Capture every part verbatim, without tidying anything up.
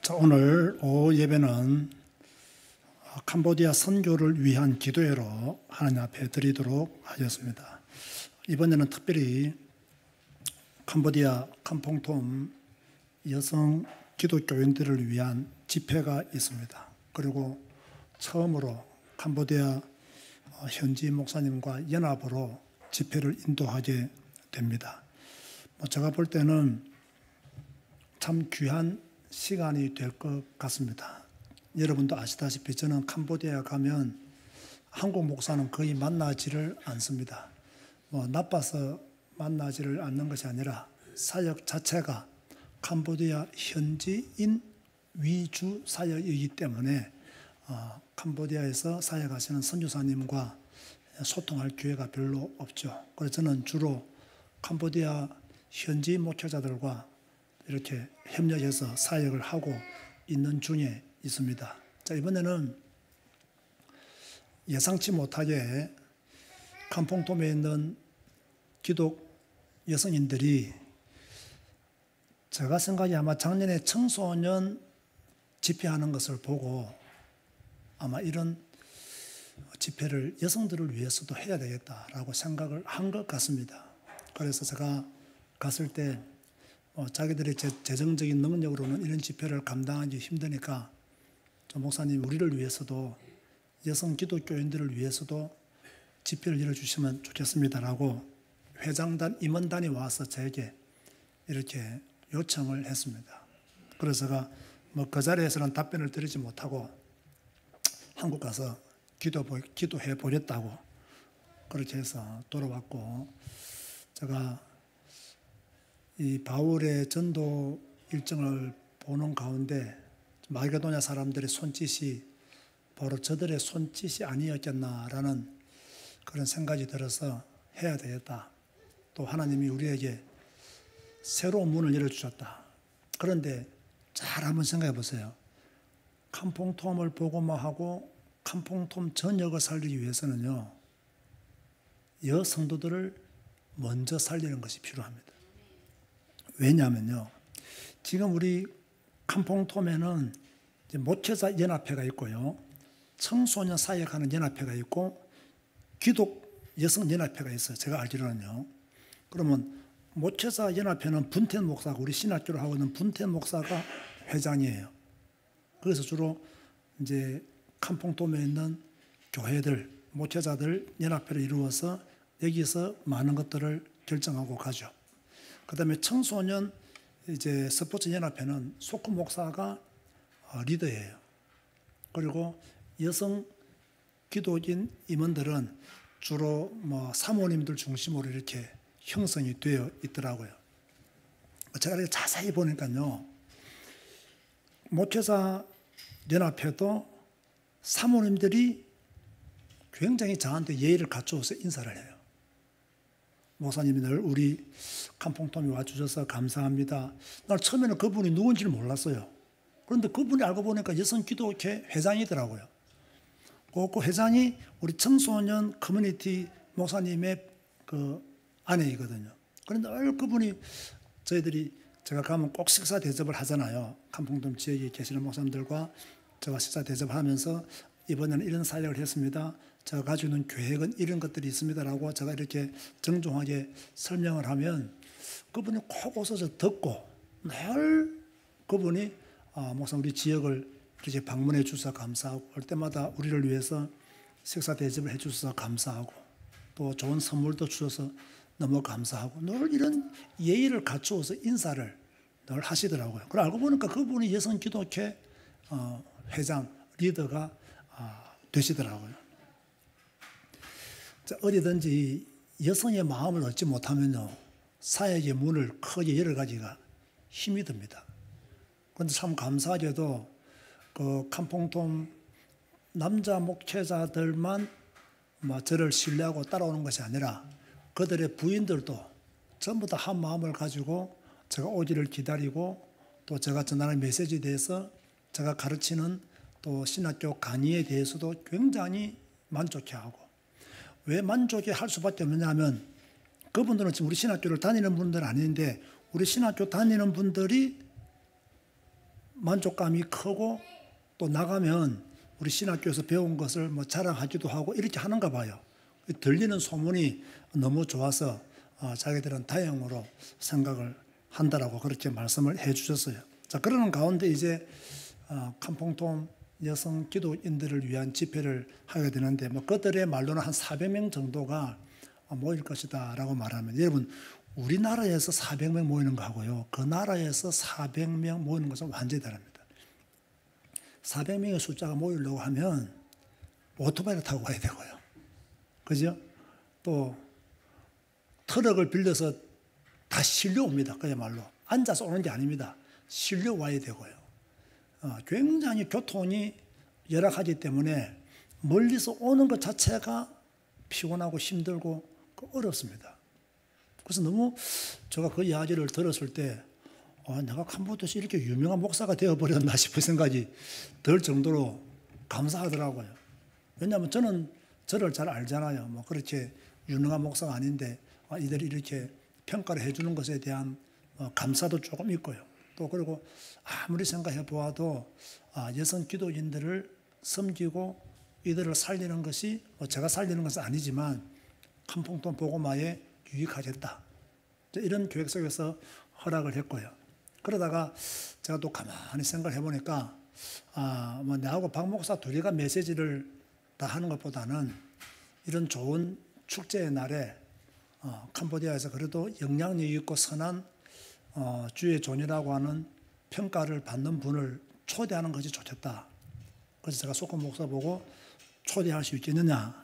자, 오늘 오후 예배는 캄보디아 선교를 위한 기도회로 하나님 앞에 드리도록 하겠습니다. 이번에는 특별히 캄보디아 캄퐁톰 여성 기독교인들을 위한 집회가 있습니다. 그리고 처음으로 캄보디아 현지 목사님과 연합으로 집회를 인도하게 됩니다. 뭐 제가 볼 때는 참 귀한 시간이 될 것 같습니다. 여러분도 아시다시피 저는 캄보디아에 가면 한국 목사는 거의 만나지를 않습니다. 뭐 나빠서 만나지를 않는 것이 아니라 사역 자체가 캄보디아 현지인 위주 사역이기 때문에 어, 캄보디아에서 사역하시는 선교사님과 소통할 기회가 별로 없죠. 그래서 저는 주로 캄보디아 현지 목회자들과 이렇게 협력해서 사역을 하고 있는 중에 있습니다. 자, 이번에는 예상치 못하게 캄퐁톰에 있는 기독 여성인들이 제가 생각에 아마 작년에 청소년 집회하는 것을 보고 아마 이런 집회를 여성들을 위해서도 해야 되겠다라고 생각을 한 것 같습니다. 그래서 제가 갔을 때 어, 자기들의 재, 재정적인 능력으로는 이런 집회를 감당하기 힘드니까 저 목사님 우리를 위해서도 여성 기독교인들을 위해서도 집회를 열어주시면 좋겠습니다라고 회장단 임원단이 와서 저에게 이렇게 요청을 했습니다. 그래서 제가 뭐 그 자리에서는 답변을 드리지 못하고 한국 가서 기도, 기도해 보겠다고 그렇게 해서 돌아왔고, 제가 이 바울의 전도 일정을 보는 가운데 마게도냐 사람들의 손짓이 바로 저들의 손짓이 아니었겠나라는 그런 생각이 들어서 해야 되겠다. 또 하나님이 우리에게 새로운 문을 열어주셨다. 그런데 잘 한번 생각해 보세요. 캄퐁톰을 보고만 하고 캄퐁톰 전역을 살리기 위해서는요, 여성도들을 먼저 살리는 것이 필요합니다. 왜냐하면요, 지금 우리 캄퐁톰에는 목회자 연합회가 있고요, 청소년 사역하는 연합회가 있고, 기독 여성 연합회가 있어요. 제가 알기로는요. 그러면 목회자 연합회는 분텐 목사가, 우리 신학교를 하고 있는 분텐 목사가 회장이에요. 그래서 주로 이제 캄퐁톰에 있는 교회들, 목회자들 연합회를 이루어서 여기서 많은 것들을 결정하고 가죠. 그 다음에 청소년 이제 스포츠 연합회는 소크 목사가 리더예요. 그리고 여성 기독인 임원들은 주로 뭐 사모님들 중심으로 이렇게 형성이 되어 있더라고요. 제가 이렇게 자세히 보니까요, 목회자 연합회도 사모님들이 굉장히 저한테 예의를 갖추어서 인사를 해요. 목사님이 늘 우리 캄퐁톰에 와주셔서 감사합니다. 난 처음에는 그분이 누군지를 몰랐어요. 그런데 그분이 알고 보니까 여성 기독회 회장이더라고요. 그 회장이 우리 청소년 커뮤니티 목사님의 그 아내이거든요. 그런데 늘 그분이 저희들이 제가 가면 꼭 식사 대접을 하잖아요. 캄퐁톰 지역에 계시는 목사님들과 제가 식사 대접을 하면서 이번에는 이런 사역을 했습니다. 제가 가지고 있는 계획은 이런 것들이 있습니다라고 제가 이렇게 정중하게 설명을 하면 그분이 콕 웃어서 듣고 늘 그분이 아, 목사 우리 지역을 이렇게 방문해 주셔서 감사하고 올 때마다 우리를 위해서 식사 대접을 해 주셔서 감사하고 또 좋은 선물도 주셔서 너무 감사하고 늘 이런 예의를 갖추어서 인사를 늘 하시더라고요. 그걸 알고 보니까 그분이 여성 기독회 어, 회장, 리더가 어, 되시더라고요. 자, 어디든지 여성의 마음을 얻지 못하면요, 사역의 문을 크게 열어가기가 힘이 듭니다. 그런데 참 감사하게도 그 캄퐁톰 남자 목회자들만 뭐 저를 신뢰하고 따라오는 것이 아니라 그들의 부인들도 전부 다 한 마음을 가지고 제가 오기를 기다리고 또 제가 전하는 메시지에 대해서 제가 가르치는 또 신학교 강의에 대해서도 굉장히 만족해하고, 왜 만족해 할 수밖에 없느냐면 그분들은 지금 우리 신학교를 다니는 분들은 아닌데 우리 신학교 다니는 분들이 만족감이 크고 또 나가면 우리 신학교에서 배운 것을 뭐 자랑하기도 하고 이렇게 하는가 봐요. 들리는 소문이 너무 좋아서 자기들은 다행으로 생각을 한다라고 그렇게 말씀을 해 주셨어요. 자, 그러는 가운데 이제 캄퐁톰 여성 기도인들을 위한 집회를 하게 되는데 뭐 그들의 말로는 한 사백 명 정도가 모일 것이다 라고 말하면, 여러분 우리나라에서 사백 명 모이는 거하고요 그 나라에서 사백 명 모이는 것은 완전히 다릅니다. 사백 명의 숫자가 모이려고 하면 오토바이를 타고 가야 되고요, 그죠? 또 트럭을 빌려서 다 실려옵니다. 그야말로 앉아서 오는 게 아닙니다. 실려와야 되고요. 어, 굉장히 교통이 열악하기 때문에 멀리서 오는 것 자체가 피곤하고 힘들고 어렵습니다. 그래서 너무 제가 그 이야기를 들었을 때 아, 내가 캄보디아에서 이렇게 유명한 목사가 되어버렸나 싶은 생각이 들 정도로 감사하더라고요. 왜냐하면 저는 저를 잘 알잖아요. 뭐 그렇게 유능한 목사가 아닌데 아, 이들이 이렇게 평가를 해주는 것에 대한 어, 감사도 조금 있고요. 또 그리고 아무리 생각해 보아도 아, 여성 기도인들을 섬기고 이들을 살리는 것이 뭐 제가 살리는 것은 아니지만 캄퐁톰 복음화에 유익하겠다, 이런 계획 속에서 허락을 했고요. 그러다가 제가 또 가만히 생각을 해보니까 아, 뭐 나하고 박 목사 둘이가 메시지를 다 하는 것보다는 이런 좋은 축제의 날에 어, 캄보디아에서 그래도 영향력 있고 선한 어, 주의 존이라고 하는 평가를 받는 분을 초대하는 것이 좋겠다. 그래서 제가 소금 목사 보고 초대할 수 있겠느냐.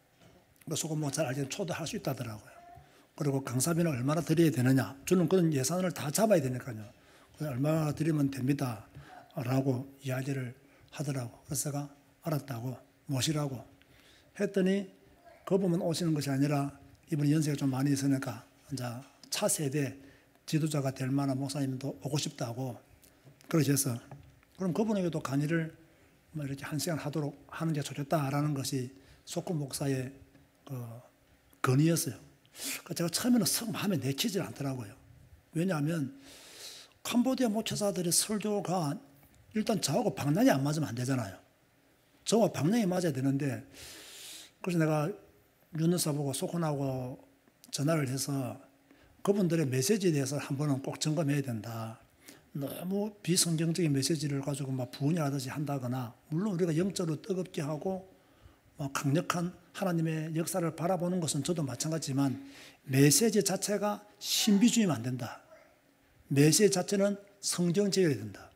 소금 목사 잘 알지만 초대할 수 있다더라고요. 그리고 강사비는 얼마나 드려야 되느냐. 저는 그런 예산을 다 잡아야 되니까요. 얼마나 드리면 됩니다. 라고 이야기를 하더라고. 그래서 제가 알았다고 모시라고 했더니 그분만 오시는 것이 아니라 이분이 연세가 좀 많이 있으니까 이제 차세대 지도자가 될 만한 목사님도 오고 싶다고 그러셔서 그럼 그분에게도 강의를 뭐 이렇게 한 시간 하도록 하는 게 좋겠다라는 것이 소금 목사의 그 건의였어요. 제가 처음에는 썩 마음에 내키질 않더라고요. 왜냐하면 캄보디아 목회자들의 설교가 일단 저하고 방향이 안 맞으면 안 되잖아요. 저와 방향이 맞아야 되는데, 그래서 내가 윤은사 보고 소콘하고 전화를 해서 그분들의 메시지에 대해서 한 번은 꼭 점검해야 된다. 너무 비성경적인 메시지를 가지고 막 부은이하듯이 한다거나, 물론 우리가 영적으로 뜨겁게 하고 뭐 강력한 하나님의 역사를 바라보는 것은 저도 마찬가지지만 메시지 자체가 신비주의면 안 된다. 메시지 자체는 성경적이어야 된다.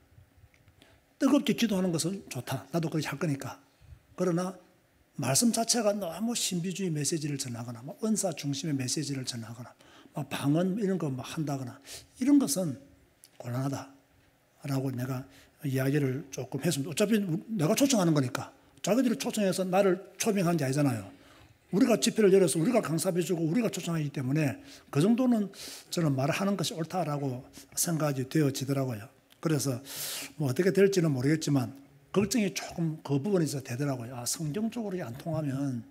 뜨겁게 기도하는 것은 좋다. 나도 그렇게 할 거니까. 그러나 말씀 자체가 너무 신비주의 메시지를 전하거나 뭐 은사 중심의 메시지를 전하거나 뭐 방언 이런 거 뭐 한다거나 이런 것은 곤란하다라고 내가 이야기를 조금 했습니다. 어차피 내가 초청하는 거니까 자기들이 초청해서 나를 초빙한 게 아니잖아요. 우리가 집회를 열어서 우리가 강사해주고 우리가 초청하기 때문에 그 정도는 저는 말을 하는 것이 옳다라고 생각이 되어지더라고요. 그래서 뭐 어떻게 될지는 모르겠지만 걱정이 조금 그 부분에 있어서 되더라고요. 아, 성경적으로 안 통하면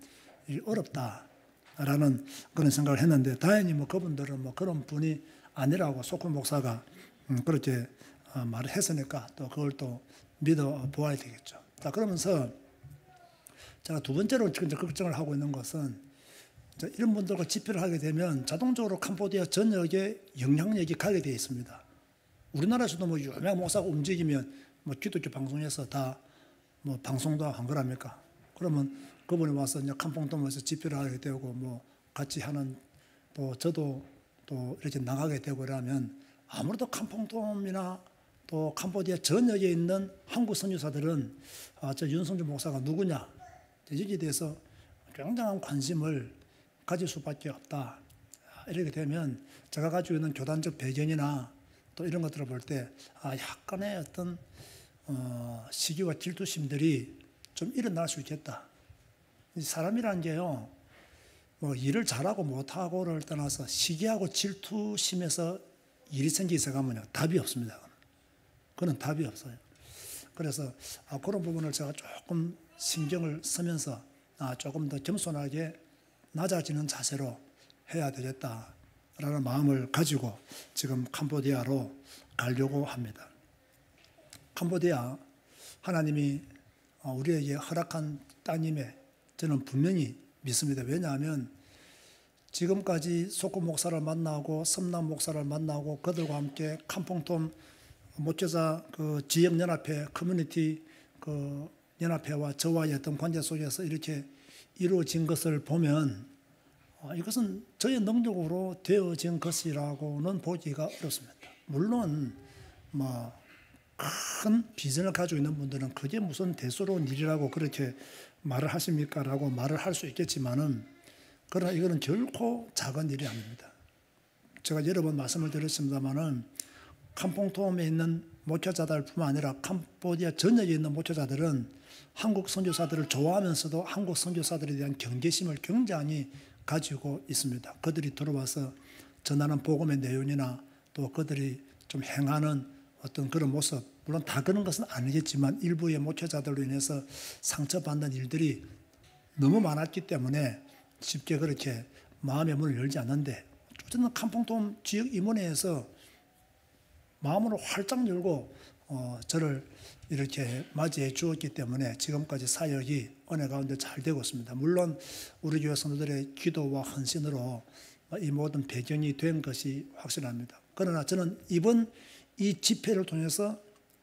어렵다라는 그런 생각을 했는데 다행히 뭐 그분들은 뭐 그런 분이 아니라고 소금 목사가 음, 그렇게 어, 말을 했으니까 또 그걸 또 믿어 보아야 되겠죠. 자, 그러면서 제가 두 번째로 지금 걱정을 하고 있는 것은 이런 분들과 집회를 하게 되면 자동적으로 캄보디아 전역에 영향력이 가게 되어 있습니다. 우리나라에서도 뭐 유명한 목사가 움직이면 뭐 기독교 방송에서 다 뭐 방송도 한 거랍니까? 그러면 그분이 와서 이제 캄퐁톰에서 집회를 하게 되고 뭐 같이 하는 또 저도 또 이렇게 나가게 되고 그러면 아무래도 캄퐁톰이나 또 캄보디아 전역에 있는 한국 선교사들은 아, 저 윤성주 목사가 누구냐? 여기에 대해서 굉장한 관심을 가질 수밖에 없다. 이렇게 되면 제가 가지고 있는 교단적 배경이나 또 이런 것들을 볼 때 아, 약간의 어떤 어, 시기와 질투심들이 좀 일어날 수 있겠다. 사람이라는 게요, 뭐 일을 잘하고 못하고를 떠나서 시기하고 질투심에서 일이 생기기 시작하면요 답이 없습니다. 그건 답이 없어요. 그래서 아, 그런 부분을 제가 조금 신경을 쓰면서 아, 조금 더 겸손하게 낮아지는 자세로 해야 되겠다라는 마음을 가지고 지금 캄보디아로 가려고 합니다. 캄보디아 하나님이 우리에게 허락한 땅임에 저는 분명히 믿습니다. 왜냐하면 지금까지 소금 목사를 만나고 섬남 목사를 만나고 그들과 함께 캄퐁톰 목회자 그 지역연합회 커뮤니티 그 연합회와 저와의 어떤 관계 속에서 이렇게 이루어진 것을 보면 이것은 저의 능력으로 되어진 것이라고는 보기가 어렵습니다. 물론 뭐 큰 비전을 가지고 있는 분들은 그게 무슨 대수로운 일이라고 그렇게 말을 하십니까? 라고 말을 할 수 있겠지만은 그러나 이거는 결코 작은 일이 아닙니다. 제가 여러 번 말씀을 드렸습니다만은 캄퐁톰에 있는 목회자들뿐만 아니라 캄보디아 전역에 있는 목회자들은 한국 선교사들을 좋아하면서도 한국 선교사들에 대한 경계심을 굉장히 가지고 있습니다. 그들이 들어와서 전하는 복음의 내용이나 또 그들이 좀 행하는 어떤 그런 모습, 물론 다 그런 것은 아니겠지만 일부의 목회자들로 인해서 상처받는 일들이 너무 많았기 때문에 쉽게 그렇게 마음의 문을 열지 않는데 어쨌든 캄퐁톰 지역 임원회에서 마음으로 활짝 열고 어, 저를 이렇게 맞이해 주었기 때문에 지금까지 사역이 은혜 가운데 잘 되고 있습니다. 물론 우리 교회 성도들의 기도와 헌신으로 이 모든 배경이 된 것이 확실합니다. 그러나 저는 이번 이 집회를 통해서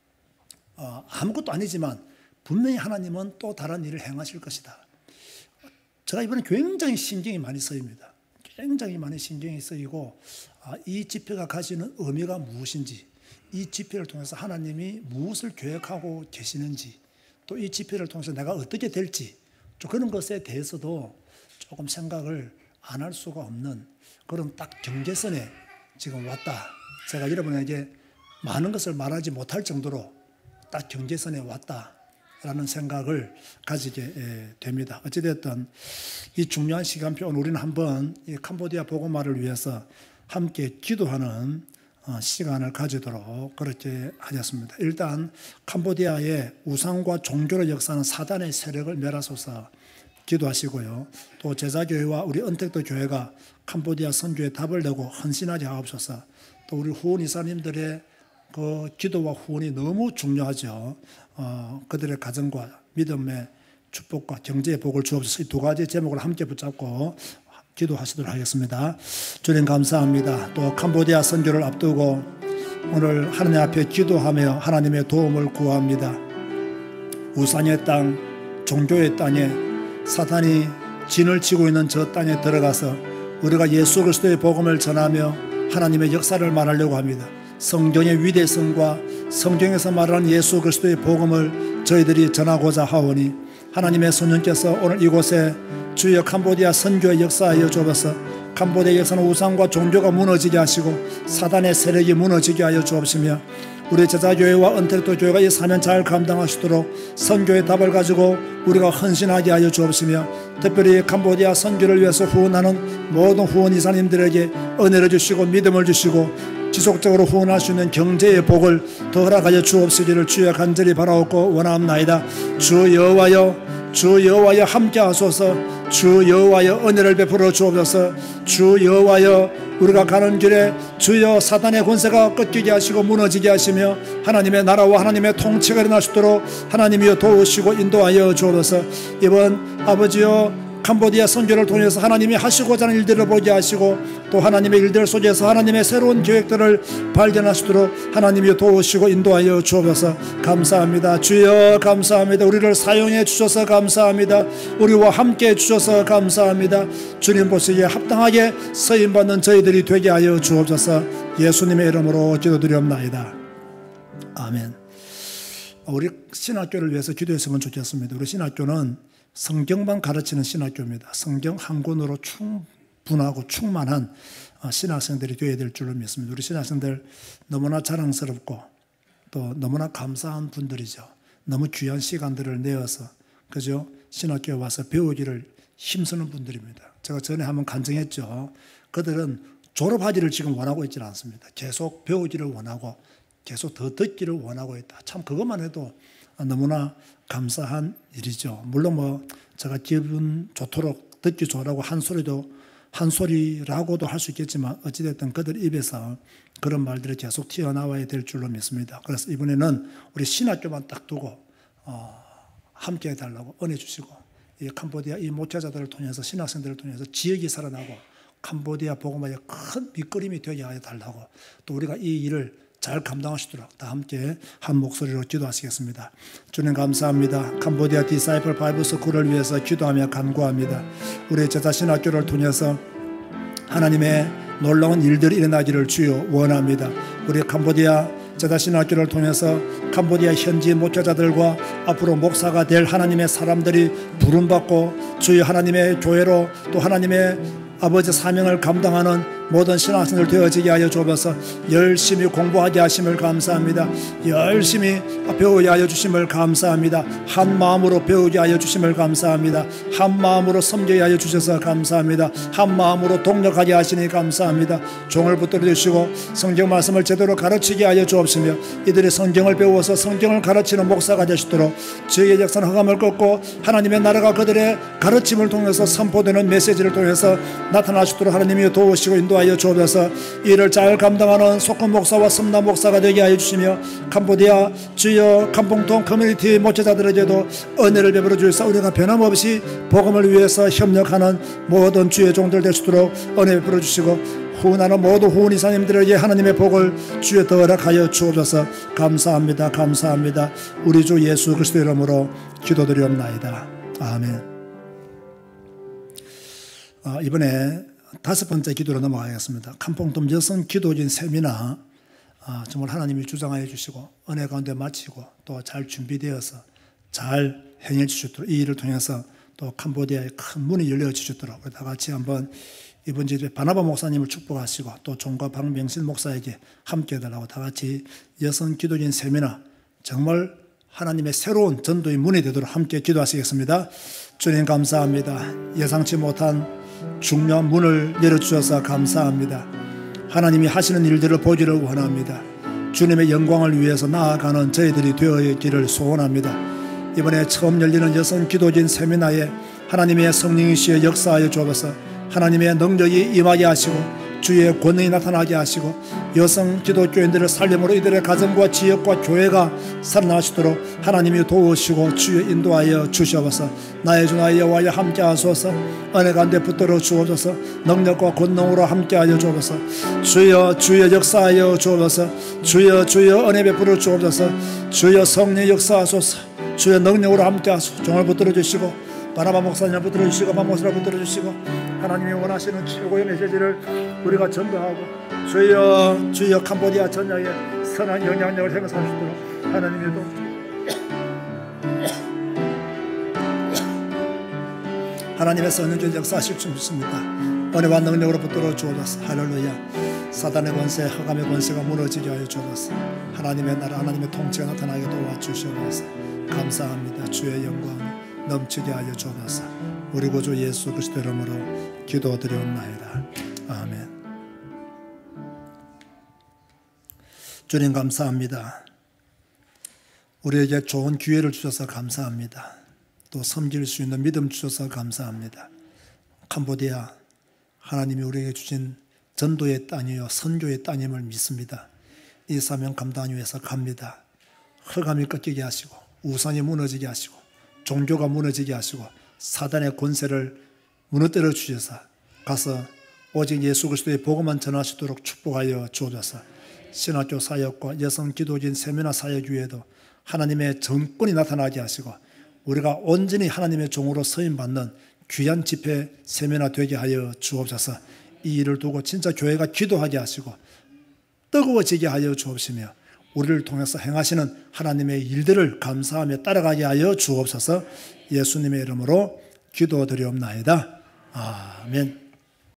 어, 아무것도 아니지만 분명히 하나님은 또 다른 일을 행하실 것이다. 제가 이번에 굉장히 신경이 많이 쓰입니다. 굉장히 많이 신경이 쓰이고 아, 이 집회가 가지는 의미가 무엇인지, 이 집회를 통해서 하나님이 무엇을 계획하고 계시는지, 또 이 집회를 통해서 내가 어떻게 될지 그런 것에 대해서도 조금 생각을 안 할 수가 없는 그런 딱 경계선에 지금 왔다. 제가 여러분에게 많은 것을 말하지 못할 정도로 딱 경계선에 왔다라는 생각을 가지게 됩니다. 어찌됐든 이 중요한 시간표 오늘 우리는 한번 이 캄보디아 복음화를 위해서 함께 기도하는 시간을 가지도록 그렇게 하셨습니다. 일단 캄보디아의 우상과 종교를 역사하는 사단의 세력을 멸하소서 기도하시고요. 또 제자교회와 우리 언택도 교회가 캄보디아 선교에 답을 내고 헌신하게 하옵소서. 또 우리 후원 이사님들의 그 기도와 후원이 너무 중요하죠. 어, 그들의 가정과 믿음의 축복과 경제의 복을 주옵소서. 이 두 가지 제목을 함께 붙잡고 기도하시도록 하겠습니다. 주님 감사합니다. 또 캄보디아 선교를 앞두고 오늘 하나님 앞에 기도하며 하나님의 도움을 구합니다. 우상의 땅, 종교의 땅에 사탄이 진을 치고 있는 저 땅에 들어가서 우리가 예수 그리스도의 복음을 전하며 하나님의 역사를 말하려고 합니다. 성경의 위대성과 성경에서 말하는 예수 그리스도의 복음을 저희들이 전하고자 하오니 하나님의 손님께서 오늘 이곳에 주여 캄보디아 선교의 역사하여 주옵소서. 캄보디아 역사는 우상과 종교가 무너지게 하시고 사단의 세력이 무너지게 하여 주옵시며 우리 제자교회와 언택도 교회가 이 사명 잘 감당하시도록 선교의 답을 가지고 우리가 헌신하게 하여 주옵시며 특별히 캄보디아 선교를 위해서 후원하는 모든 후원 이사님들에게 은혜를 주시고 믿음을 주시고 지속적으로 후원할 수 있는 경제의 복을 더 허락하여 주옵시기를 주여 간절히 바라옵고 원하옵나이다. 주 여호와여, 주 여호와여 함께 하소서. 주 여호와여 은혜를 베풀어 주옵소서. 주 여호와여 우리가 가는 길에 주여 사단의 권세가 꺾이게 하시고 무너지게 하시며 하나님의 나라와 하나님의 통치가 일어나시도록 하나님이여 도우시고 인도하여 주옵소서. 이번 아버지여 캄보디아 선교를 통해서 하나님이 하시고자 하는 일들을 보게 하시고 또 하나님의 일들 속에서 하나님의 새로운 계획들을 발견하시도록 하나님이 도우시고 인도하여 주옵소서. 감사합니다. 주여 감사합니다. 우리를 사용해 주셔서 감사합니다. 우리와 함께 해 주셔서 감사합니다. 주님 보시기에 합당하게 쓰임받는 저희들이 되게 하여 주옵소서. 예수님의 이름으로 기도드리옵나이다. 아멘. 우리 신학교를 위해서 기도했으면 좋겠습니다. 우리 신학교는 성경만 가르치는 신학교입니다. 성경 한 권으로 충분하고 충만한 신학생들이 되어야 될 줄로 믿습니다. 우리 신학생들 너무나 자랑스럽고 또 너무나 감사한 분들이죠. 너무 귀한 시간들을 내어서 그죠? 신학교에 와서 배우기를 힘쓰는 분들입니다. 제가 전에 한번 간증했죠. 그들은 졸업하기를 지금 원하고 있지는 않습니다. 계속 배우기를 원하고 계속 더 듣기를 원하고 있다. 참 그것만 해도 너무나 감사한 일이죠. 물론 뭐 제가 기분 좋도록 듣기 좋으라고 한 소리도 한 소리라고도 할 수 있겠지만 어찌됐든 그들 입에서 그런 말들이 계속 튀어나와야 될 줄로 믿습니다. 그래서 이번에는 우리 신학교만 딱 두고 어, 함께 해달라고 은혜 주시고 이 캄보디아 이 목회자들을 통해서 신학생들을 통해서 지역이 살아나고 캄보디아 복음화의 큰 밑거림이 되게 하여 달라고 또 우리가 이 일을 잘 감당하시도록 다 함께 한 목소리로 기도하시겠습니다. 주님 감사합니다. 캄보디아 디사이플 바이블 스쿨을 위해서 기도하며 간구합니다. 우리 제자 신학교를 통해서 하나님의 놀라운 일들이 일어나기를 주여 원합니다. 우리 캄보디아 제자 신학교를 통해서 캄보디아 현지 목회자들과 앞으로 목사가 될 하나님의 사람들이 부름받고 주여 하나님의 교회로 또 하나님의 아버지 사명을 감당하는 모든 신학생들 되어지게 하여 주옵소서. 열심히 공부하게 하심을 감사합니다. 열심히 배우게 하여 주심을 감사합니다. 한 마음으로 배우게 하여 주심을 감사합니다. 한 마음으로 섬기게 하여 주셔서 감사합니다. 한 마음으로 동력하게 하시니 감사합니다. 종을 붙들어 주시고 성경 말씀을 제대로 가르치게 하여 주옵시며 이들이 성경을 배워서 성경을 가르치는 목사가 되시도록 저희의 역사는 흑암을 꺾고 하나님의 나라가 그들의 가르침을 통해서 선포되는 메시지를 통해서 나타나시도록 하나님이 도우시고 인도하여 주옵소서. 이를 잘 감당하는 속한 목사와 섬남 목사가 되게 하여 주시며 캄보디아 주여 캄봉통 커뮤니티 목회자들에게도 은혜를 베풀어 주셔서 우리가 변함없이 복음을 위해서 협력하는 모든 주의 종들 되시도록 은혜 베풀어 주시고 후원하는 모든 후원 이사님들에게 하나님의 복을 주여 더 허락하여 주옵소서. 감사합니다. 감사합니다. 우리 주 예수 그리스도 이름으로 기도드리옵나이다. 아멘. 아, 이번에 다섯 번째 기도로 넘어가겠습니다. 캄봉돔 여성 기도진 세미나 아, 정말 하나님이 주장하여 주시고 은혜 가운데 마치고 또 잘 준비되어서 잘 행해 주셨도록 이 일을 통해서 또 캄보디아의 큰 문이 열려 주셨도록 다 같이 한번 이번 주에 바나바 목사님을 축복하시고 또 종과 박명신 목사에게 함께 해달라고 다 같이 여성 기도진 세미나 정말 하나님의 새로운 전도의 문이 되도록 함께 기도하시겠습니다. 주님 감사합니다. 예상치 못한 중요한 문을 열어주셔서 감사합니다. 하나님이 하시는 일들을 보기를 원합니다. 주님의 영광을 위해서 나아가는 저희들이 되어있기를 소원합니다. 이번에 처음 열리는 여성 기도진 세미나에 하나님의 성령이시여 역사하여 주옵소서. 하나님의 능력이 임하게 하시고 주의 권능이 나타나게 하시고 여성 기독교인들을 살림으로 이들의 가정과 지역과 교회가 살아나시도록 하나님이 도우시고 주여 인도하여 주시옵소서. 나의 주 나의 여호와여 함께 하소서. 은혜 가운데 붙들어 주옵소서. 능력과 권능으로 함께 하여 주옵소서. 주여 주여 역사하여 주옵소서. 주여 주여 은혜 베풀어 주옵소서. 주여 성령 역사하소서. 주여 능력으로 함께 하소서. 종을 붙들어 주시고 바나바 목사님을 붙들어 주시고 박 목사를 붙들어 주시고 하나님이 원하시는 최고의 메시지를 우리가 전도하고 주여 주여 캄보디아 전역에 선한 영향력을 행사하시도록 하나님이도 하나님의 선언적 역사하실 줄 믿습니다. 은혜와 능력으로 붙들어 주옵소서. 할렐루야. 사단의 권세 흑암의 권세가 무너지게 하여 주옵소서. 하나님의 나라 하나님의 통치가 나타나게 도와주시옵소서. 감사합니다. 주의 영광 넘치게 하여 주옵소서. 우리 구주 예수 그리스도 이름으로 기도드리옵나이다. 아멘. 주님 감사합니다. 우리에게 좋은 기회를 주셔서 감사합니다. 또 섬길 수 있는 믿음 주셔서 감사합니다. 캄보디아 하나님이 우리에게 주신 전도의 땅이요 선교의 땅임을 믿습니다. 이 사명 감당하기 위해서 갑니다. 흑암이 꺾이게 하시고 우상이 무너지게 하시고 종교가 무너지게 하시고 사단의 권세를 무너뜨려 주셔서 가서 오직 예수 그리스도의 복음만 전하시도록 축복하여 주옵소서. 신학교 사역과 여성 기도진 세미나 사역 위에도 하나님의 정권이 나타나게 하시고 우리가 온전히 하나님의 종으로 서임받는 귀한 집회 세미나 되게 하여 주옵소서. 이 일을 두고 진짜 교회가 기도하게 하시고 뜨거워지게 하여 주옵시며 우리를 통해서 행하시는 하나님의 일들을 감사하며 따라가게 하여 주옵소서. 예수님의 이름으로 기도드리옵나이다. 아멘.